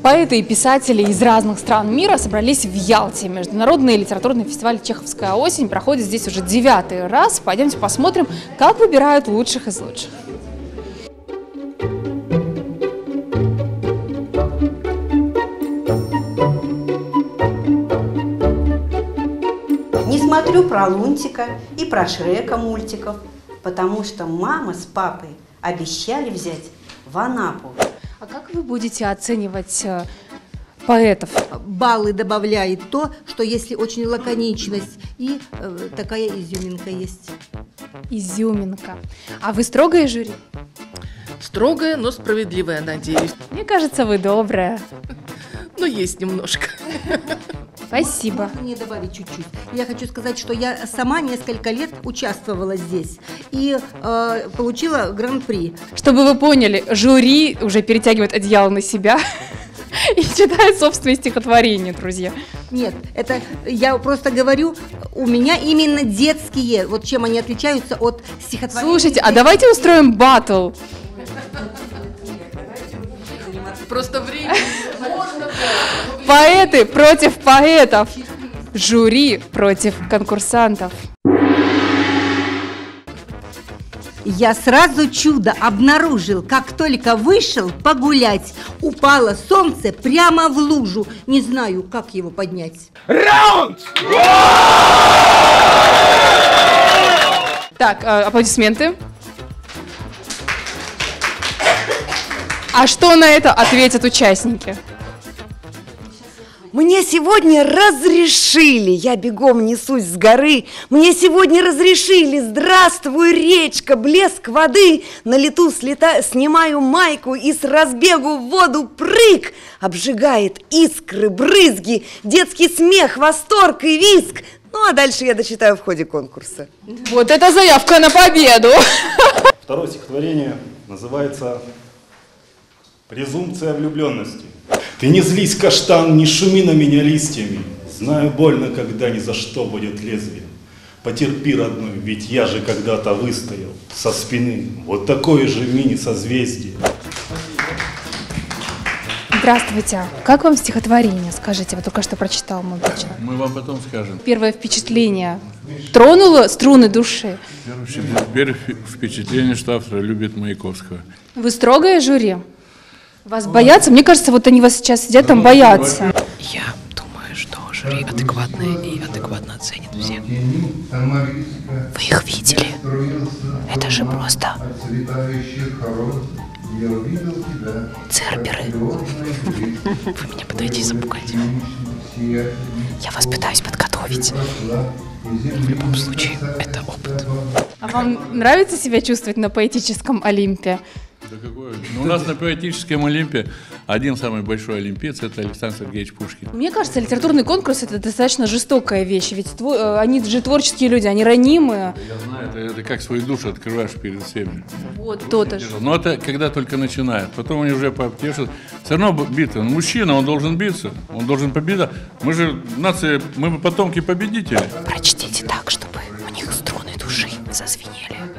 Поэты и писатели из разных стран мира собрались в Ялте. Международный литературный фестиваль «Чеховская осень» проходит здесь уже 9-й раз. Пойдемте посмотрим, как выбирают лучших из лучших. Не смотрю про Лунтика и про Шрека мультиков, потому что мама с папой обещали взять в Анапу. А как вы будете оценивать поэтов? Баллы добавляет то, что если очень лаконичность и такая изюминка есть. Изюминка. А вы строгое жюри? Строгая, но справедливая, надеюсь. Мне кажется, вы добрая. Но есть немножко. Спасибо. Можно мне добавить чуть-чуть? Я хочу сказать, что я сама несколько лет участвовала здесь и получила гран-при. Чтобы вы поняли, жюри уже перетягивает одеяло на себя и читает собственные стихотворения, друзья. Нет, это я просто говорю, у меня именно детские, вот чем они отличаются от стихотворений. Слушайте, а давайте устроим баттл. Просто время. Поэты против поэтов. Жюри против конкурсантов. Я сразу чудо обнаружил, как только вышел погулять. Упало солнце прямо в лужу. Не знаю, как его поднять. Раунд! Так, аплодисменты. А что на это ответят участники? Мне сегодня разрешили, я бегом несусь с горы, мне сегодня разрешили, здравствуй, речка, блеск воды, на лету снимаю майку и с разбегу в воду прыг, обжигает искры, брызги, детский смех, восторг и визг. Ну, а дальше я дочитаю в ходе конкурса. Вот это заявка на победу! Второе стихотворение называется «Презумпция влюбленности». Ты не злись, каштан, не шуми на меня листьями. Знаю, больно, когда ни за что будет лезвие. Потерпи, родной, ведь я же когда-то выстоял со спины. Вот такое же мини-созвездие. Здравствуйте. Как вам стихотворение? Скажите, вы только что прочитал, молодой человек. Мы вам потом скажем. Первое впечатление тронуло струны души? Первое впечатление, что автор любит Маяковского. Вы строгое жюри? Вас боятся? Мне кажется, вот они вас сейчас сидят там боятся. Я думаю, что жюри адекватное и адекватно оценит всех. Вы их видели? Это же просто церберы. Вы меня пытаетесь запугать. Я вас пытаюсь подготовить. В любом случае, это опыт. А вам нравится себя чувствовать на поэтическом Олимпе? Да какое? Ну, у нас на поэтическом Олимпе один самый большой олимпиец – это Александр Сергеевич Пушкин. Мне кажется, литературный конкурс – это достаточно жестокая вещь, ведь они же творческие люди, они ранимые. Я знаю, это как свою душу открываешь перед всеми. Вот то-то же. Но это когда только начинают, потом они уже пообтешат. Все равно битва. Мужчина, он должен биться, он должен победить. Мы же нация, мы потомки победителей. Прочтите так, чтобы у них струны души зазвенели.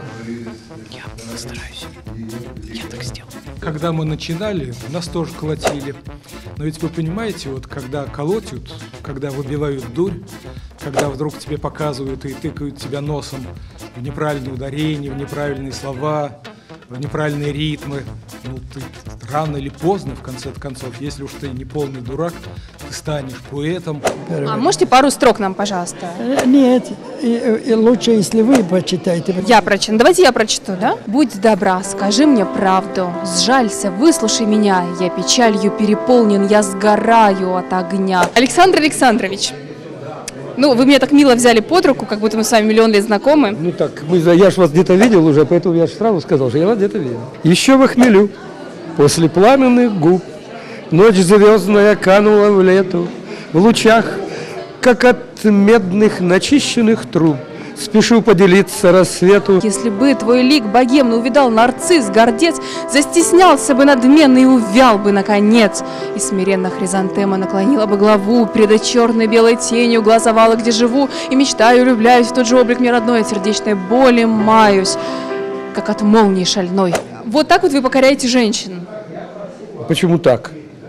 Я постараюсь. Я так сделаю. Когда мы начинали, нас тоже колотили. Но ведь вы понимаете, вот когда колотят, когда выбивают дурь, когда вдруг тебе показывают и тыкают тебя носом в неправильные ударения, в неправильные слова, в неправильные ритмы, ну ты рано или поздно, в конце концов, если уж ты не полный дурак, ты станешь поэтом. А можете пару строк нам, пожалуйста? Нет, и лучше, если вы прочитаете. Я прочитаю. Давайте я прочту, да? Будь добра, скажи мне правду, сжалься, выслушай меня, я печалью переполнен, я сгораю от огня. Александр Александрович, ну, вы меня так мило взяли под руку, как будто мы с вами миллион лет знакомы. Ну так, я ж вас где-то видел уже, поэтому я же сразу сказал, что я вас где-то видел. Еще в хмелю, после пламенных губ, ночь звездная канула в лету, в лучах, как от медных начищенных труб. Спешу поделиться рассвету. Если бы твой лик богемно увидал нарцисс, гордец, застеснялся бы надменно и увял бы наконец. И смиренно хризантема наклонила бы главу, пред черной белой тенью глазовала, где живу, и мечтаю, влюбляюсь в тот же облик мне родной, от сердечной боли маюсь, как от молнии шальной. Вот так вот вы покоряете женщин. Почему так?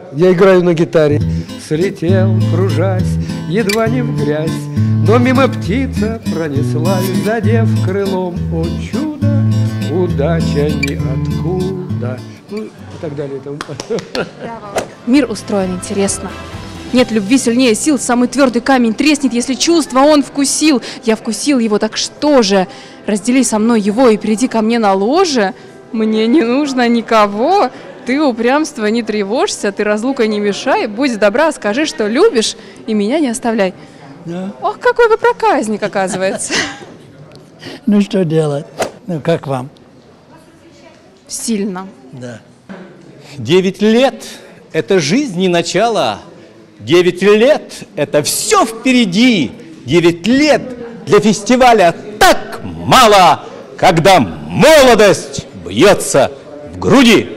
Я играю на гитаре. Слетел, кружась, едва не в грязь, но мимо птица пронеслась, задев крылом. О чудо, удача ниоткуда. Ну и так далее. Мир устроен интересно. Нет любви сильнее сил, самый твердый камень треснет, если чувство он вкусил. Я вкусил его, так что же? Раздели со мной его и приди ко мне на ложе. Мне не нужно никого. Ты упрямства не тревожься, ты разлука не мешай. Будь добра, скажи, что любишь, и меня не оставляй. Да. Ох, какой вы проказник, оказывается. Ну что делать? Ну как вам? Сильно. Да. 9 лет – это жизнь не начало. 9 лет – это все впереди. 9 лет для фестиваля так мало, когда молодость бьется в груди.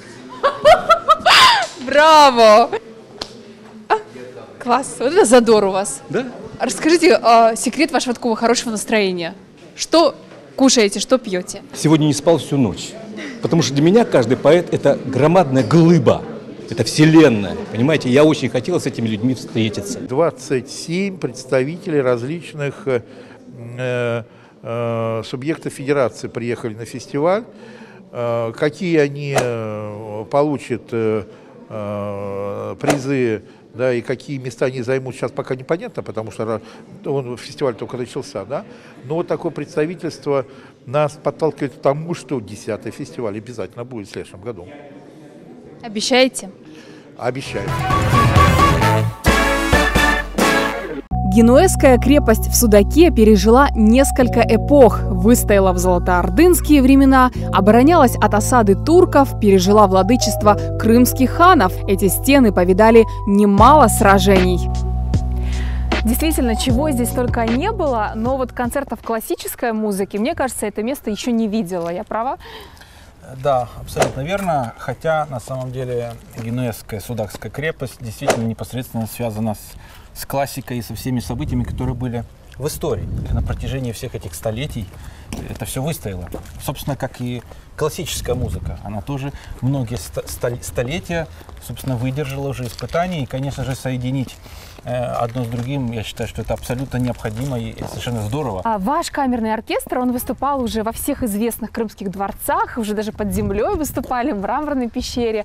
Браво! Класс, вот это задор у вас. Да? Расскажите секрет вашего такого хорошего настроения. Что кушаете, что пьете? Сегодня не спал всю ночь, потому что для меня каждый поэт – это громадная глыба, это вселенная. Понимаете, я очень хотел с этими людьми встретиться. 27 представителей различных субъектов федерации приехали на фестиваль. Какие они получат призы, да, и какие места они займут, сейчас пока непонятно, потому что фестиваль только начался, да. Но вот такое представительство нас подталкивает к тому, что 10-й фестиваль обязательно будет в следующем году. Обещаете? Обещаю. Генуэзская крепость в Судаке пережила несколько эпох, выстояла в золотоордынские времена, оборонялась от осады турков, пережила владычество крымских ханов. Эти стены повидали немало сражений. Действительно, чего здесь только не было, но вот концертов классической музыки, мне кажется, это место еще не видела. Я права? Да, абсолютно верно. Хотя, на самом деле, Генуэзская Судакская крепость действительно непосредственно связана с классикой и со всеми событиями, которые были в истории. И на протяжении всех этих столетий это все выстояло. Собственно, как и классическая музыка. Она тоже многие столетия, собственно, выдержала уже испытания. И, конечно же, соединить одно с другим, я считаю, что это абсолютно необходимо и совершенно здорово. А ваш камерный оркестр, он выступал уже во всех известных крымских дворцах, уже даже под землей выступали, в Мраморной пещере.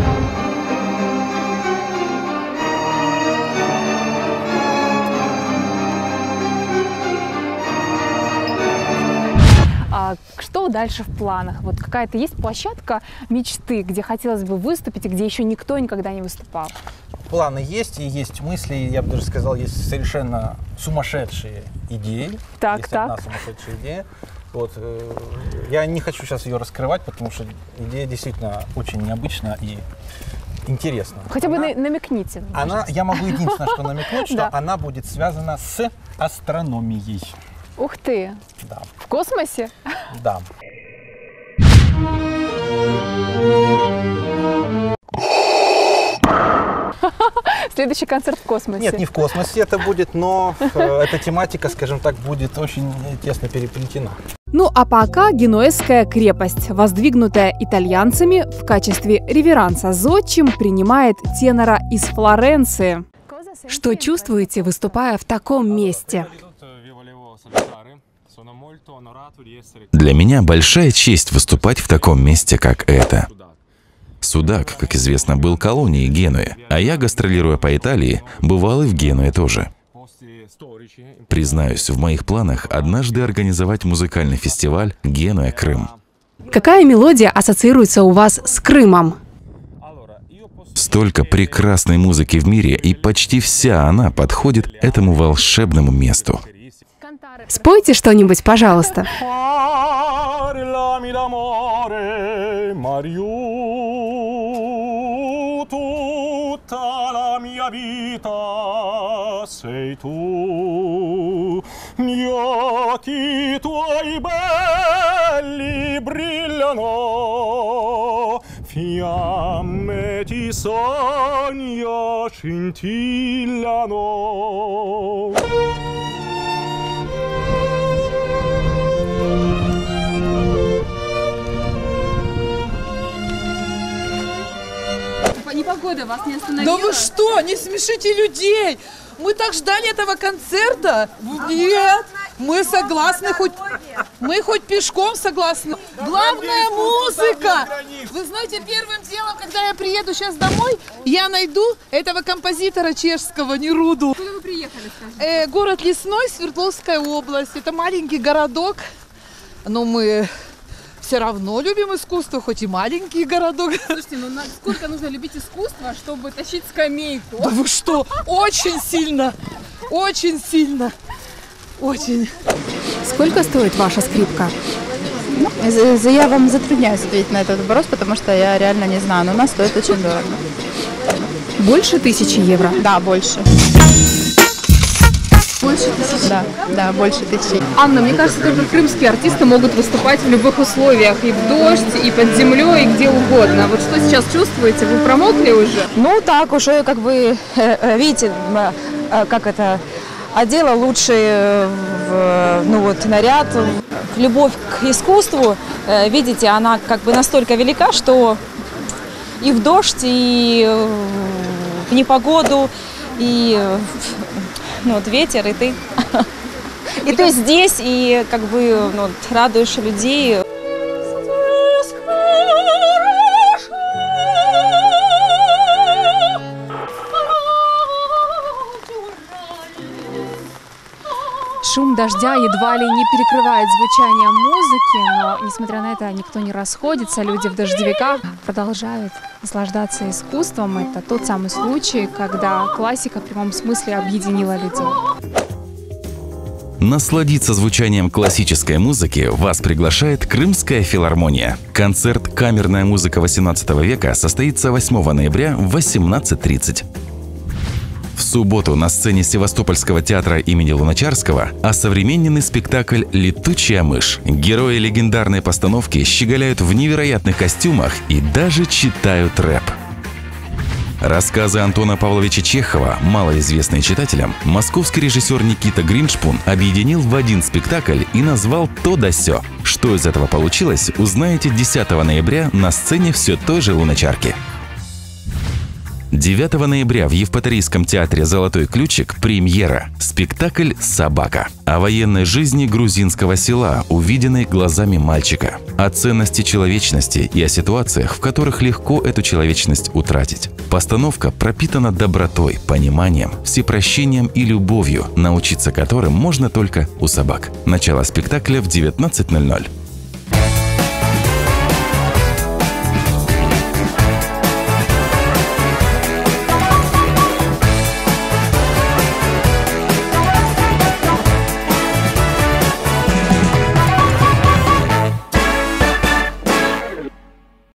А что дальше в планах? Вот какая-то есть площадка мечты, где хотелось бы выступить, и где еще никто никогда не выступал? Планы есть, и есть мысли, я бы даже сказал, есть совершенно сумасшедшие идеи. Так, есть так. одна сумасшедшая идея. Вот, я не хочу сейчас ее раскрывать, потому что идея действительно очень необычна и интересна. Хотя бы намекните. Я могу единственное, что намекнуть, что она будет связана с астрономией. Ух ты! Да. В космосе? Да. Следующий концерт в космосе. Нет, не в космосе это будет, но эта тематика, скажем так, будет очень тесно переплетена. Ну а пока Генуэзская крепость, воздвигнутая итальянцами в качестве реверанса зодчим, принимает тенора из Флоренции. Что чувствуете, выступая в таком месте? Для меня большая честь выступать в таком месте, как это. Судак, как известно, был колонией Генуи, а я, гастролируя по Италии, бывал и в Генуе тоже. Признаюсь, в моих планах однажды организовать музыкальный фестиваль «Генуя-Крым». Какая мелодия ассоциируется у вас с Крымом? Столько прекрасной музыки в мире, и почти вся она подходит этому волшебному месту. Спойте что-нибудь, пожалуйста. Fiamme ti sogno scintillano. Непогода вас не Да остановила? вы что, не смешите людей! Мы так ждали этого концерта. Нет, мы согласны, хоть пешком согласны. Главная музыка! Вы знаете, первым делом, когда я приеду сейчас домой, я найду этого композитора чешского, Неруду. Куда вы приехали, скажите? Город Лесной, Свердловская область. Это маленький городок, но мы все равно любим искусство, хоть и маленький городок. Слушайте, ну сколько нужно любить искусство, чтобы тащить скамейку? Да вы что? Очень сильно! Очень сильно! Очень. Сколько стоит ваша скрипка? Я вам затрудняюсь ответить на этот вопрос, потому что я реально не знаю, но она стоит очень дорого. Больше 1000 евро? Да, больше. Больше 1000? Да, больше 1000. Анна, мне кажется, только крымские артисты могут выступать в любых условиях, и в дождь, и под землей, и где угодно. Вот что сейчас чувствуете? Вы промокли уже? Ну так, уже как бы, видите, как это, одела лучший наряд. Любовь к искусству, видите, она как бы настолько велика, что и в дождь, и в непогоду, и ветер, и ты. И ты здесь, и как бы радуешь людей. Шум дождя едва ли не перекрывает звучание музыки, но, несмотря на это, никто не расходится, люди в дождевиках продолжают наслаждаться искусством. Это тот самый случай, когда классика в прямом смысле объединила людей. Насладиться звучанием классической музыки вас приглашает Крымская филармония. Концерт «Камерная музыка XVIII века» состоится 8 ноября в 18:30. В субботу на сцене Севастопольского театра имени Луначарского осовремененный спектакль «Летучая мышь». Герои легендарной постановки щеголяют в невероятных костюмах и даже читают рэп. Рассказы Антона Павловича Чехова, малоизвестные читателям, московский режиссер Никита Гриншпун объединил в один спектакль и назвал «То да сё». Что из этого получилось, узнаете 10 ноября на сцене все той же Луначарки. 9 ноября в Евпаторийском театре «Золотой ключик» премьера. Спектакль «Собака». О военной жизни грузинского села, увиденной глазами мальчика. О ценности человечности и о ситуациях, в которых легко эту человечность утратить. Постановка пропитана добротой, пониманием, всепрощением и любовью, научиться которым можно только у собак. Начало спектакля в 19:00.